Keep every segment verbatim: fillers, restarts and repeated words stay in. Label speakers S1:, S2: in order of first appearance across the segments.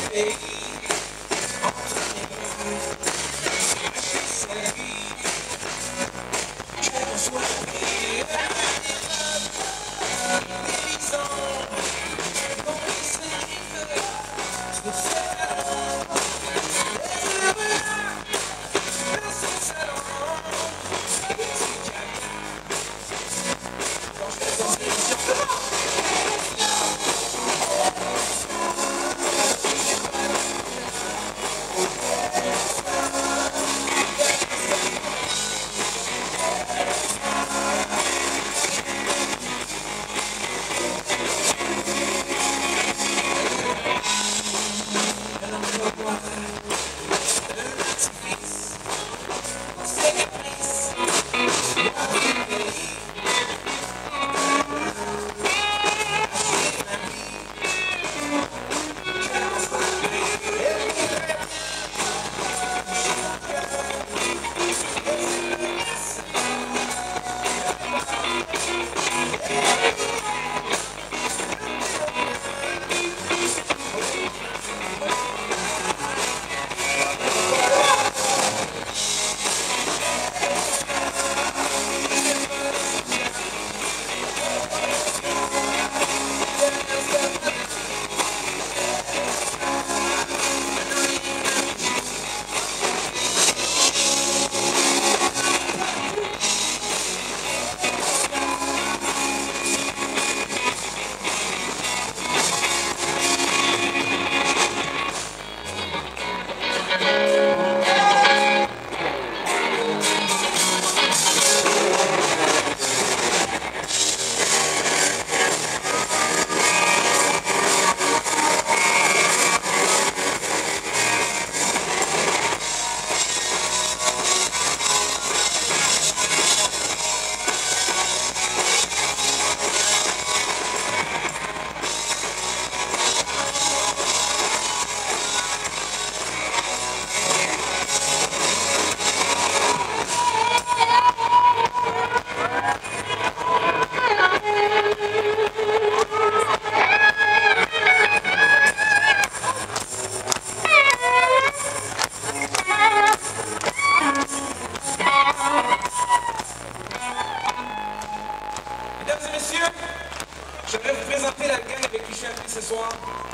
S1: ce soir.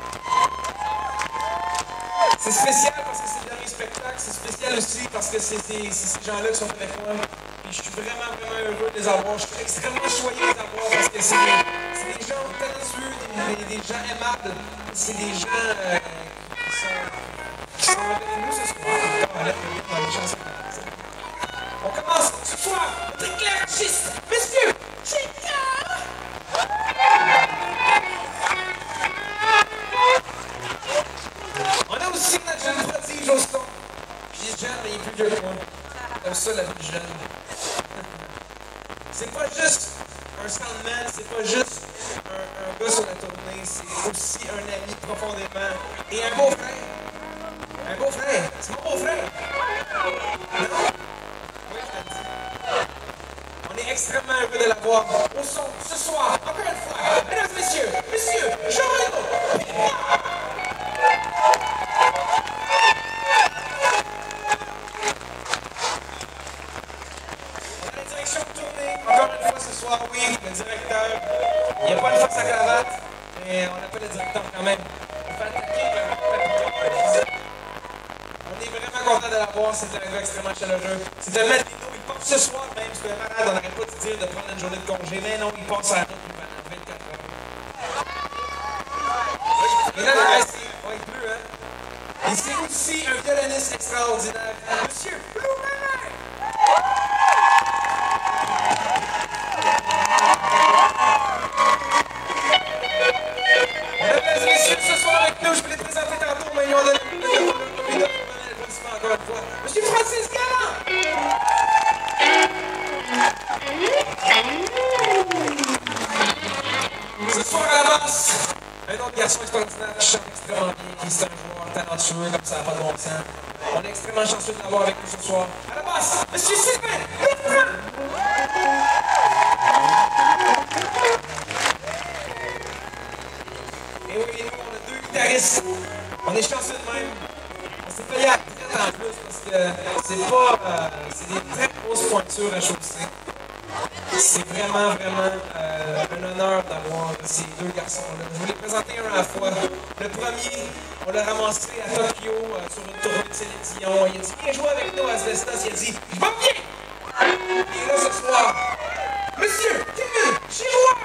S1: C'est spécial parce que c'est le dernier spectacle. C'est spécial aussi parce que c'est ces, ces gens-là qui sont avec moi. Et je suis vraiment, vraiment heureux de les avoir. Je suis extrêmement choyé de les avoir parce que c'est des, des gens talentueux, des, des, des gens aimables. C'est des gens euh, qui sont, qui sont avec nous ce soir. On lève le dans les chansons. On commence ce soir, notre éclairagiste, Monsieur Chica! On a aussi notre jeune prodige au son. Il est jeune, mais il est plus vieux que moi. Comme ça, la vie jeune. C'est pas juste un soundman, c'est pas juste un, un gars sur la tournée, c'est aussi un ami profondément. Et un beau frère. Un beau frère. C'est mon beau frère. Non? Oui, je te le dis. On est extrêmement heureux de l'avoir au son ce soir. Encore une fois, mesdames et messieurs, monsieur Jean-Renaud. Encore une fois ce soir, oui, le directeur, il n'y a pas de face à cravate, mais on appelle le directeur quand même. On fait attaquer le On est vraiment content de l'avoir, c'était un gars extrêmement chaleureux. C'était le Malvino, il passe ce soir même, parce que le malade, on n'arrête pas de dire de prendre une journée de congé, mais non, il passe à la route pendant vingt-quatre heures. Et là, le reste, il va être bleu, hein. Et c'est aussi un violoniste extraordinaire, Monsieur Loumain. Mesdames et messieurs, ce soir avec nous, je vais les présenter tantôt, mais ils ont donné le applaudissement encore une fois. Monsieur Francis Galland! Ce soir à la basse, un autre garçon extraordinaire qui chante extrêmement bien, qui est un joueur talentueux, comme ça n'a pas de bon sens. On est extrêmement chanceux de l'avoir avec nous ce soir. À la basse, Monsieur Sylvain Bertrand! Et oui, nous, on a deux guitaristes On est chanceux de même. On s'est payé à la traite en plus parce que c'est pas. Euh, c'est des très grosses pointures à chausser. C'est vraiment, vraiment euh, un honneur d'avoir ces deux garçons-là. Je vais vous les présenter un à la fois. Le premier, on l'a ramassé à Tokyo euh, sur une tournée de Céline Dion. Il a dit viens jouer avec nous à Asbestos. Il a dit je m'en viens! Il est là ce soir. Monsieur Kevin Giroir!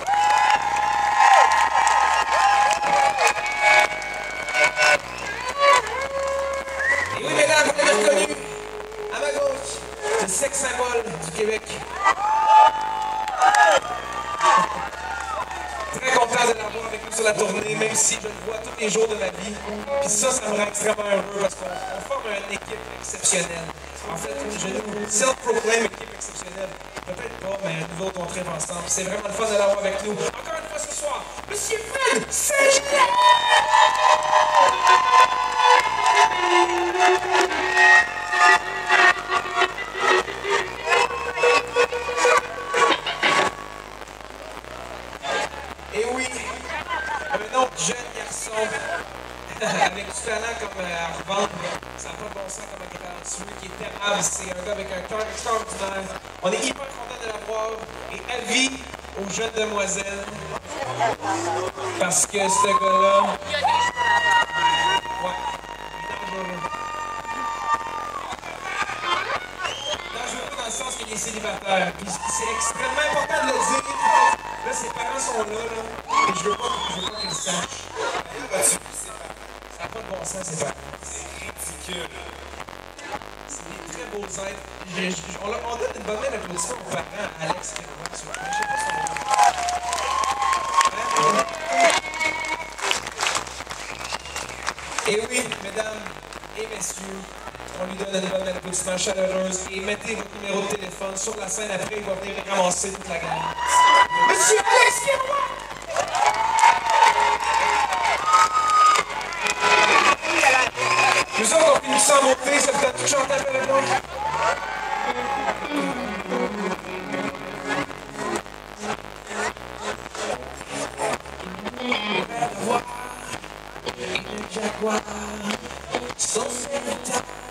S1: Et oui, mesdames, vous l'avez reconnu, à ma gauche, le sexe symbole du Québec. Très content de l'avoir avec nous sur la tournée, même si je le vois tous les jours de ma vie. Puis ça, ça me rend extrêmement heureux parce qu'on forme une équipe exceptionnelle. En fait, je nous self-proclaim équipe exceptionnelle. Peut-être pas, mais nous autres, on tripe ensemble. C'est vraiment le fun de l'avoir avec nous. Encore une fois ce soir, Monsieur Fred Saint-Gilles! Et oui, un autre jeune garçon avec du talent comme euh, à revendre, ça n'a pas de bon sens comme un talentueux qui est aimable, c'est un gars avec un cœur extraordinaire. On est hyper content de l'avoir et avis aux jeunes demoiselles parce que ce gars-là, ouais, il est dangereux. Dangereux dans le sens qu'il est célibataire. Puis c'est extrêmement important de le dire. Là, ses parents sont là, là, et je veux pas, je veux pas qu'ils le sachent. Ça n'a pas de bon sens, c'est pas. C'est ridicule. C'est des très beaux êtres. Je, je, on, on donne une bonne main d'applaudissement aux parents, Alex et Rouen, sur le point. Je sais pas son nom. Et oui, mesdames et messieurs, on lui donne une bonne main d'applaudissement chaleureuse et mettez votre numéro de téléphone sur la scène après, il va venir ramasser toute la gang. Monsieur Alex Rouen! Nous autres, on finit sans monter, ça vous donne tout chanter avec moi. Le jaguar, son serviteur.